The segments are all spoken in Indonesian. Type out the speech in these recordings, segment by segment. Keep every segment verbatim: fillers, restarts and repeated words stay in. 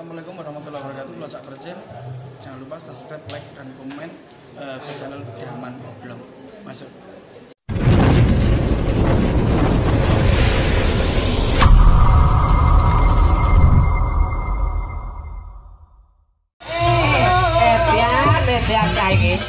Assalamualaikum warahmatullahi wabarakatuh. Kalau cak kerja, jangan lupa subscribe, like, dan komen uh, ke channel Daman Oblong. Masuk. Eh, tiap, tiap Chinese.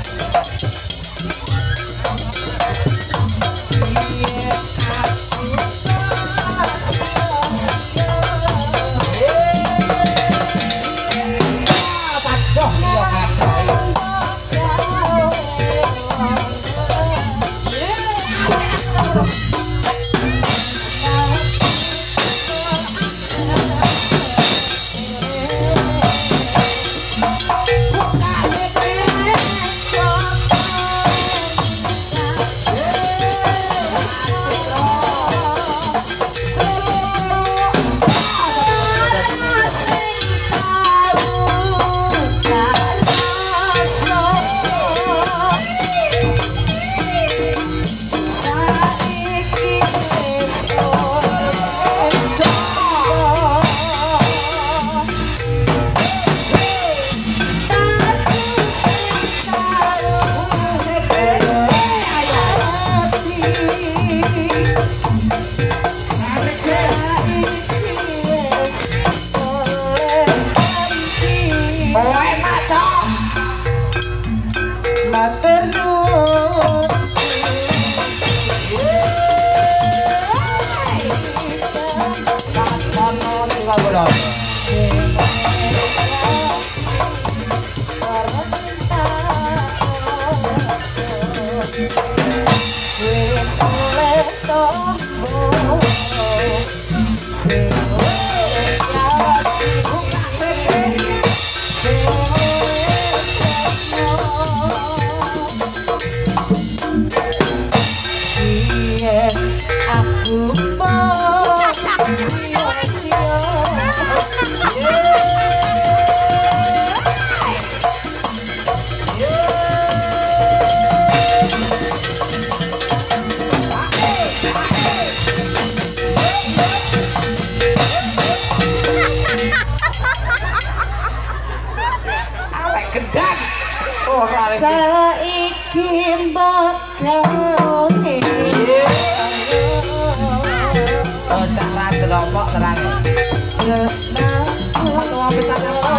Saiki mbok ngene oh cara delok terang tresna ketua pisan apa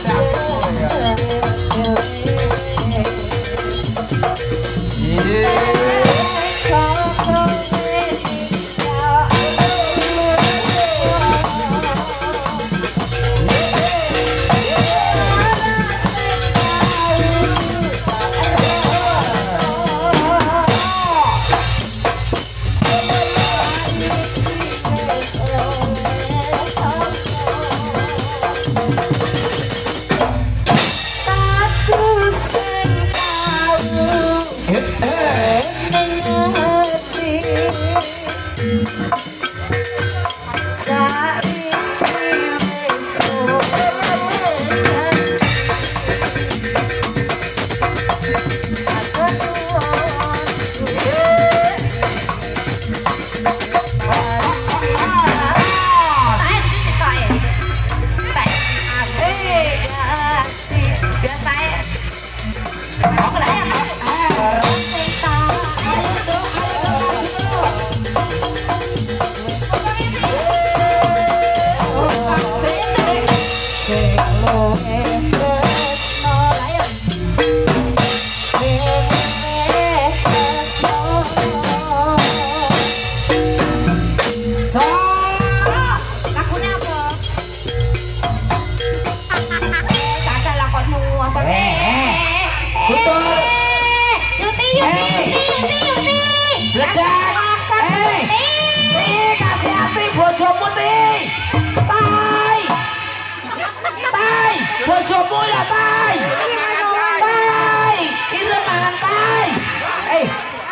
bojomu ti tai tai bojomu ya tai tai irem mangan tai eh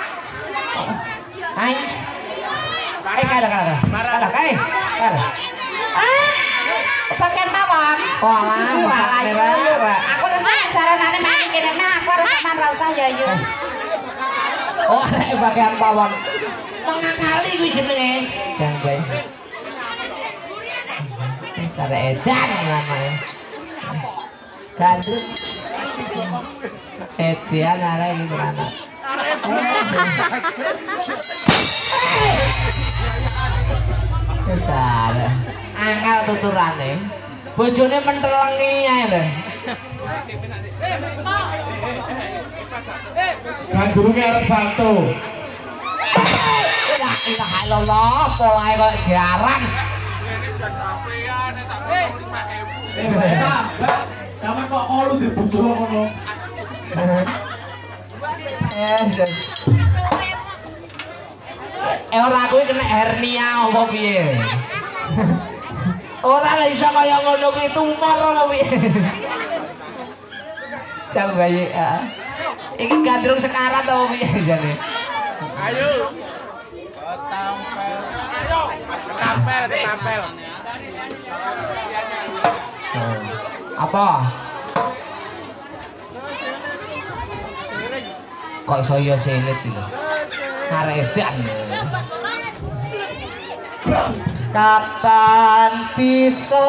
hai eh kalah kalah kalah eh kalah ah pakaian mawon oh alah masalah nira aku rasa saranane mikirna aku harus sampean ra usah yayu oh arek pakaian mawon mengakali kuwi jenenge jang bae Ada edan namanya. Gandrung. Edian ada gitu anak. Kesana. Angel tuturane. Bojone mentelengi ae lho. Gandrunge arep satu. La ilaha illallah, polahe kok jarang. Kamu kok kolu dibujuk ngono. Eh ora kuwi kena hernia apa piye? Ora lha iso kaya ngono kuwi tumor apa piye? Jam bayi. Iki gandrung sekarat apa piye jane? Ayo. Tampel. Ayo. Tampel, tampel. Apa? Kok iso yo selit iki? Arek edan. Kapan bisa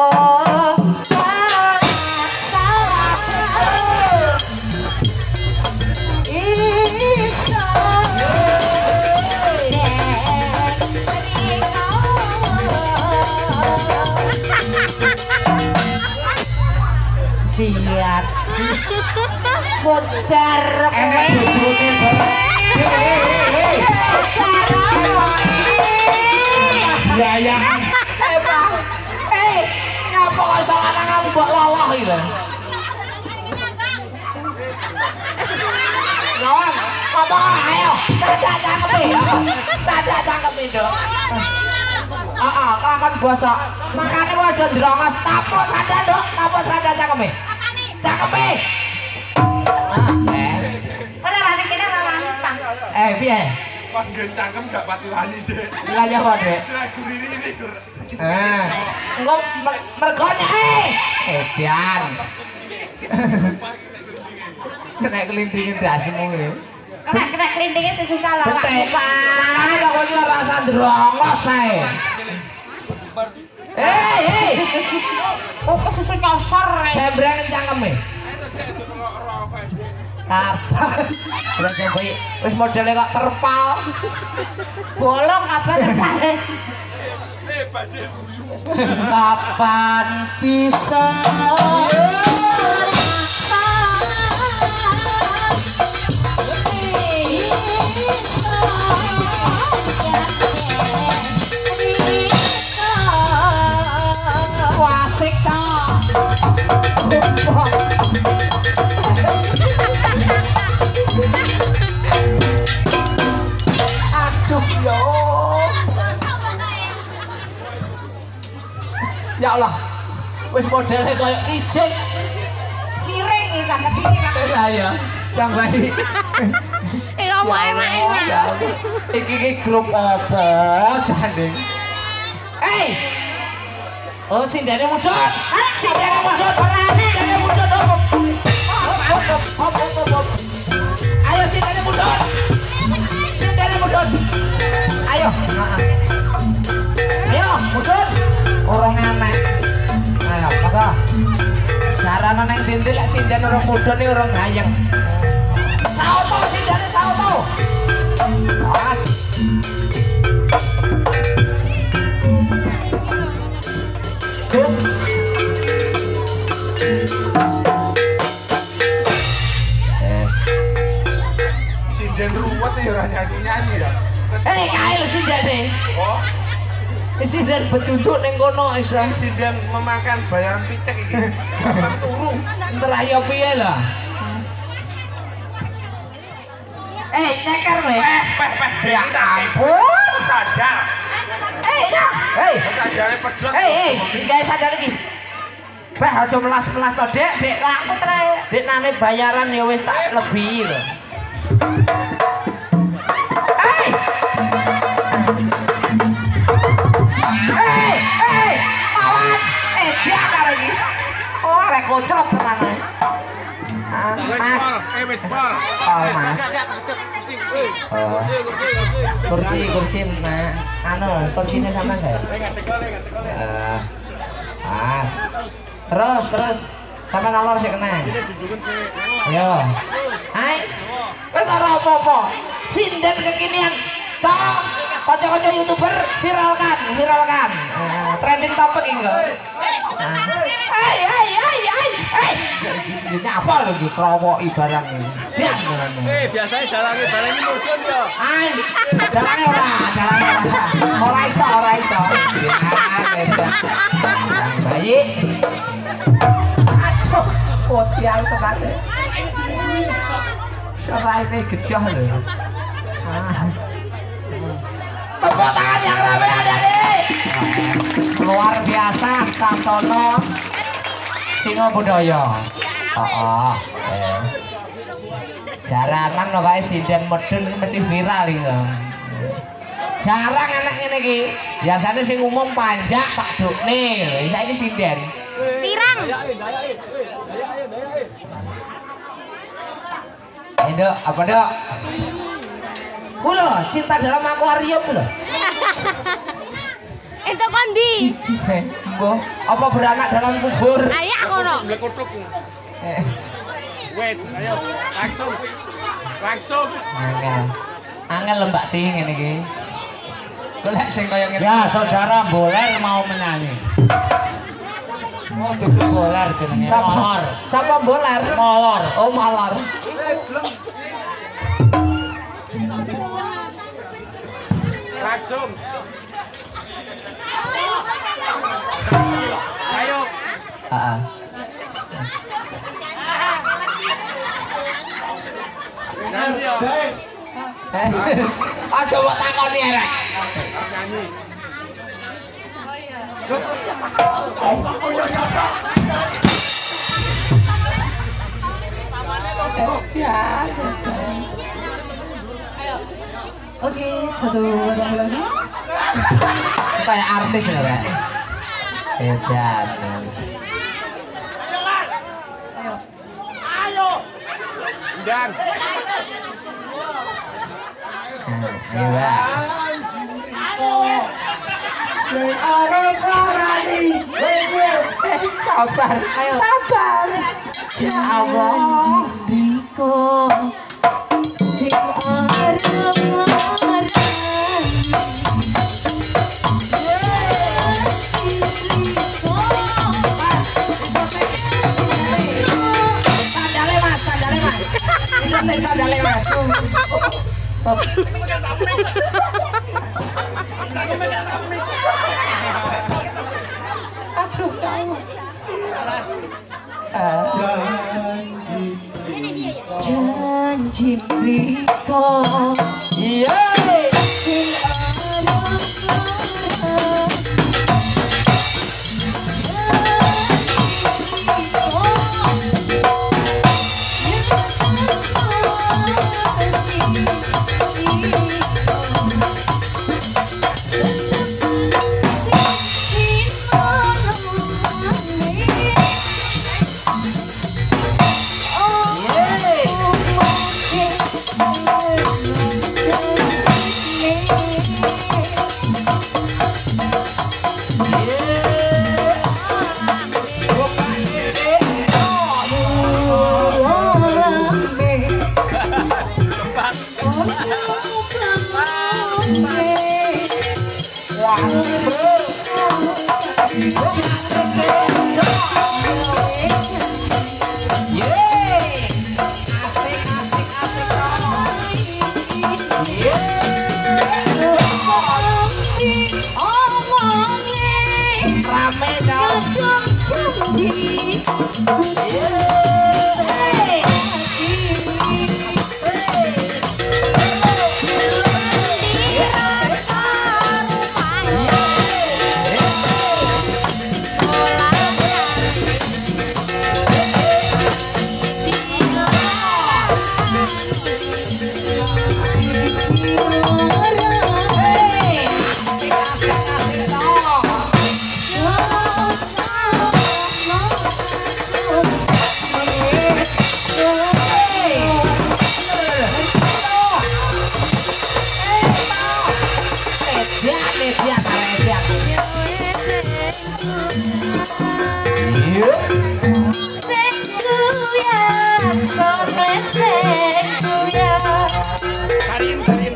jiat putar Enak bojone ya ya. Eh, Pak. Eh, ngapa kok iso lanang mbok loloh iki lho? Ngawang, apa ayo, cadak cangkepe. Cadak cangkepe, Dok. Heeh, kangen bosok. Makane kok aja ndrongos tapuk sadar, Dok. Tapuk sadar cangkepe. Cangkepe. Ah, eh. Ora lari kene rawani, Bang. Eh, piye? Pas gen cangkem gak pati wani, Dek. Lah ya kok, Dek. Guriri ini, Gur. Eh, engko mergone eh. Edian. Kena kelindingin dasmu iki. Kena kena kelintinge sesusah lawak. Betek. Makane kok kowe iki ora usah ndrongos ae. Hei, hei. Oh, kesusu nyosor. Jembreng cangkeme. Kapan? Udah coba wis modele kok terpal. Bolong apa terpale? Kapan bisa wasik aduh yo ya Allah wis modelnya kayak ijek Miring iki sampe piring. lah ya jambani Eh ngomong emak-emak. iki iki grup apa janding eh oh sindane mudhun sindane mudhun sindane mudhun ayo sindane mudhun sindane mudhun ayo ayo mudhun orang anak ayo maka caranya neng dinti lek sindan orang mudhun ini orang gayeng sauto sindane sauto pas Good. Yes. Sinden ruwet ya ora nyanyi-nyanyi ya. Eh, kae lho sindane. Oh, Sinden betunduk ning kono iso. sinden memakan bayaran picek iki. Gampang turu. Entar ayo piye lah. Eh, nyeker kowe. Peh, peh, peh. Ya ampun. Sadar. Eh, ya. Hei. Sadare pedhot. Hei, hei, gawe sadar iki. Bah aja melas-melas to, Dek. Dek, Lah aku terakhir. Dek nane bayaran ya wis tak lebihi lho. Hei. Hei, hei. Awan. Eh, dia karo iki. Oh, arek kocrot tenan. Ah, Mas. Eh, wis bal. Oh, Mas. Oh. Kursi, kursi, nah. Anu, kursinya sama enggak? Eh. Mas. Terus terus sama nomor sih kena. Yo. Hai. Wis ora apa-apa. Sinden kekinian. Cok. Kocok-kocok YouTuber viralkan, viralkan. Nah, trending topik iki kok. Hai hai hai hai. Hai. Ini apa lagi krowoki barang ini? Diam. Eh, biasanya dalange barang iki mudhun ya. Ai, dalange ora, dalange ora. Ora iso, ora iso. Ya, beda. Bayi. Aduh, potiang tenan. Seraine gejah lho. Mas. Tepuk tangan yang rame ada nih. Luar biasa Kasono Singo Budaya. Oh, oh. Jaranan kok sinden medun iki mesti viral iki. Jarang anak ngene iki. Biasane sing umum panjak tak dukne. Saiki sinden. Pirang. Nduk, apa Nduk? Kulo cinta dalam akuarium lho. Entuk kondi. Mbah, apa beranak dalam kubur? Ayo kono. Mlekutuk. Yes. Wes, ayo langsung. Langsung. Angel. Angel lho Mbak Ti ngene iki. Golek sing kaya ngene. Ya, saudara Boler mau menyanyi. Mau dukung Boler jenenge Sapa? Molor. Sapa bolar? Molor. Oh, malor. Langsung. Ayo. Heeh. Nanti ya. Aja mbok takoni arek. Nyanyi. Ya. Oke, satu barang lagi. Kayak artis ya, Pak. Edan. Dan Ayo, Pak. Sabar, sabar. Ya Allah. Riko di arep-arep. Sandale Mas, sandale Mas. Bisa tek sandale Mas. Aduh, tahu. Janji Riko Iya. di arep-arep. Yeay. Iya. Karin, Karin.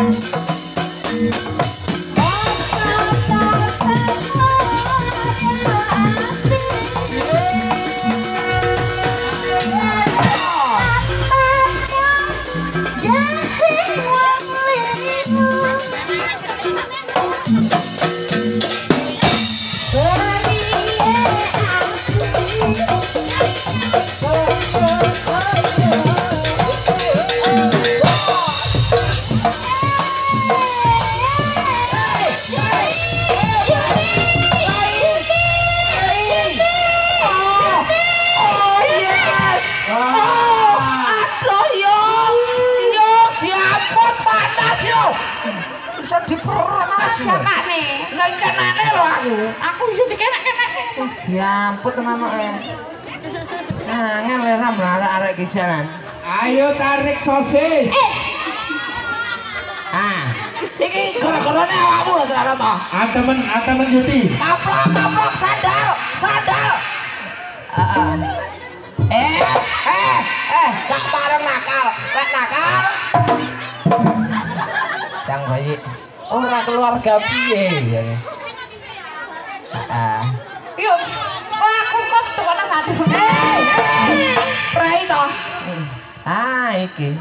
Bisa diperas Sakane. Lah kenane lho aku. Aku bisa dikenek-kenek. Diamput teman-teman. Angel le ram arek-arek iki jalan. Ayo tarik sosis. Eh, Ah, iki gara-garane awakmu lho ternyata to. Antemen, antemen Yuti. Kaplok, kaplok sandal, sandal. Heeh. Eh, eh, eh, gak bareng nakal. Lek nakal. Sang bayi ora keluarga piye ya. Heeh. yuk. Kok aku kok tukana satu. Eh, eh, prei to. Ah, iki.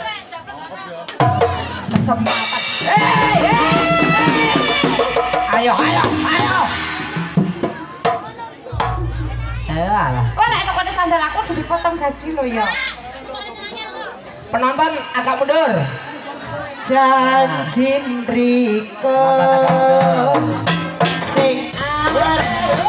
Kesempatan. Eh, eh, eh. Ayo, ayo, ayo. Ayo alah. Kok nek tukane sandal aku jadi potong gaji lo ya. Penonton agak mundur. Janji mriko sing arep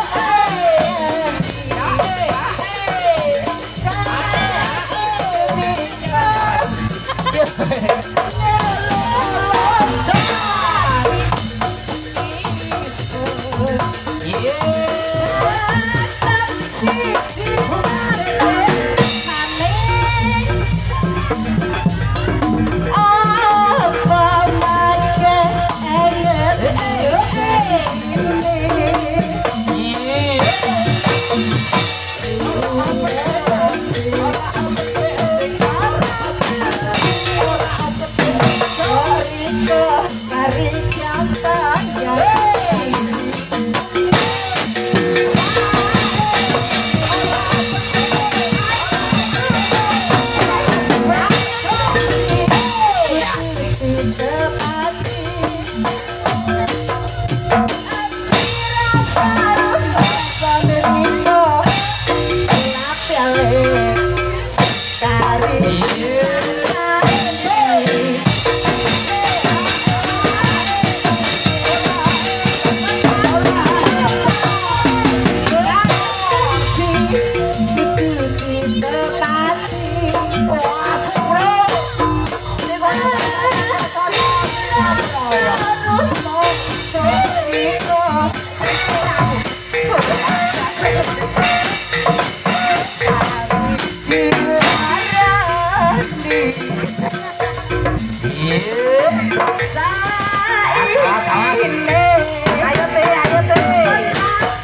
Salah, salah. Ayo teh, ayo teh.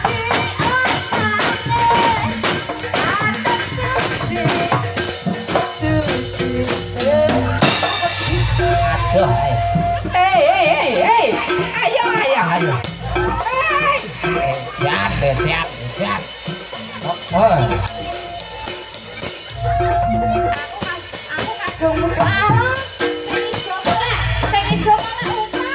Aduh, eh, eh, eh, eh, ayo, ayo, ayo. Eh, siap, deh, siap, siap. Oh, oh. Aku kadung muda. Sing ijo mana utang.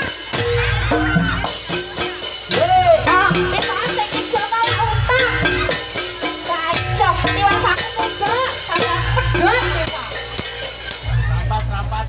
Ah, itu sing ijo mana utang. Kacau, iwak saku muda, sampe pedot. Rapat-rapat.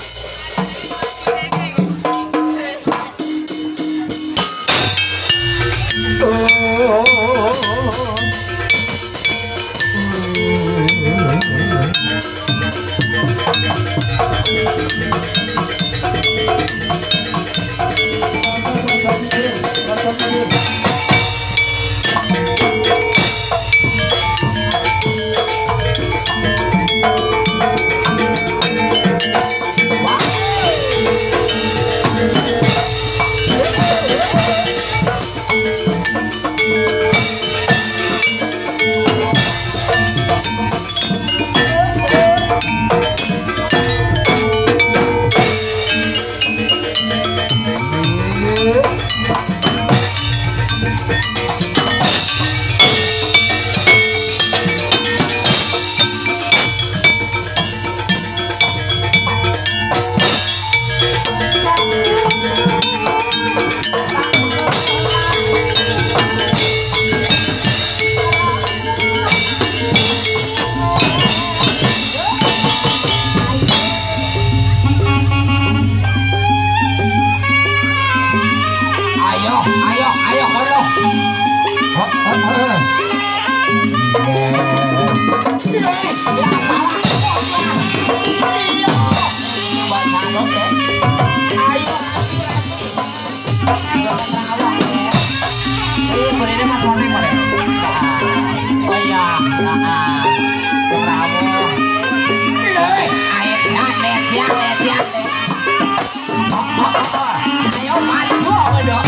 Oh, Ayo maju dong.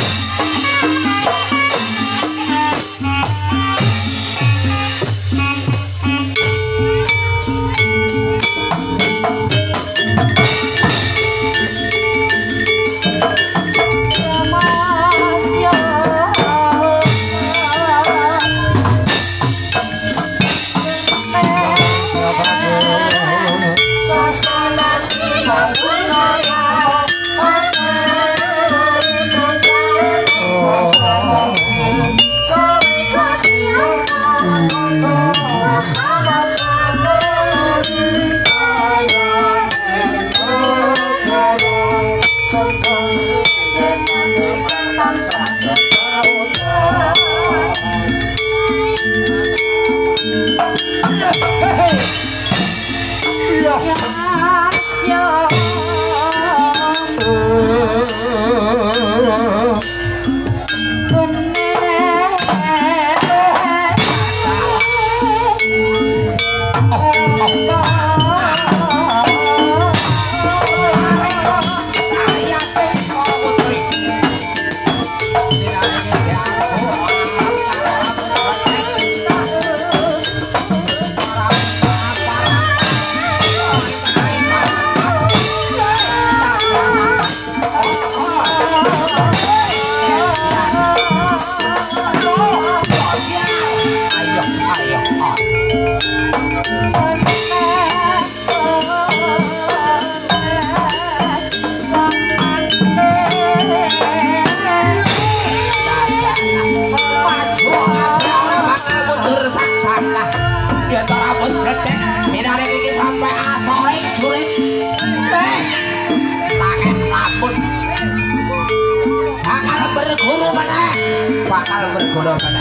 Bakal berguru mana?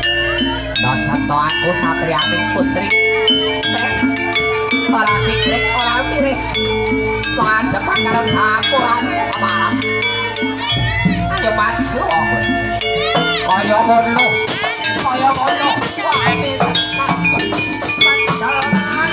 Dan satu aku satrianing putri. Orang piknik, orang miris. Ada pangkalan hapuran amarah. Ayo maju, kaya ngono, kaya ngono. Wah ini senang. Pancalan,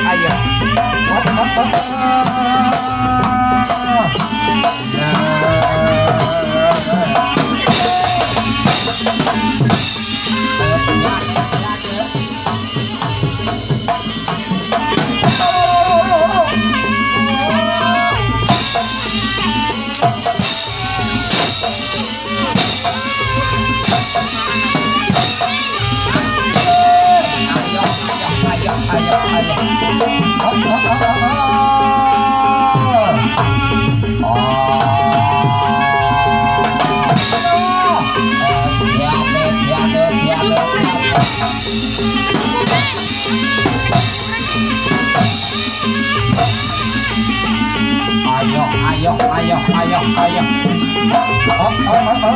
ayo. Oh, oh, oh, oh. Ayo, ayo. Oh, oh, oh, oh, oh. Oh. Diamet, diamet, diamet, diamet. Ayo, ayo, ayo, ayo, ayo. Oh, oh, oh, oh.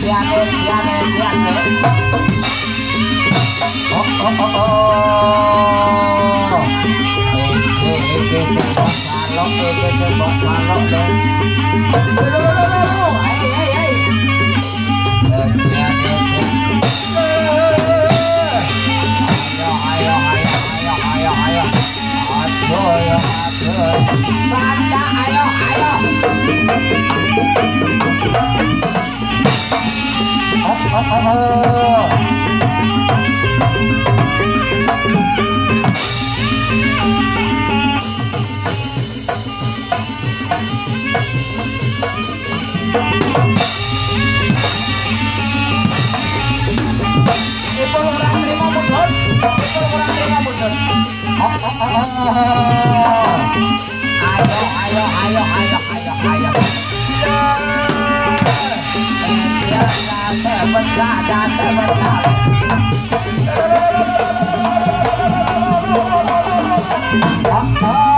Oh, oh, oh, oh. iki sing salok iki sing mbok salok lho. Ayo ayo ayo. Jangan jangan. Ayo ayo ayo ayo ayo. Aduh ya aduh. Sanda ayo ayo. Oh oh oh. Ipul orang terima mudun, ipul orang terima mudun. Oh oh oh oh. Ayo ayo ayo ayo ayo ayo. Biar sebentar dan sebentar. Oh oh.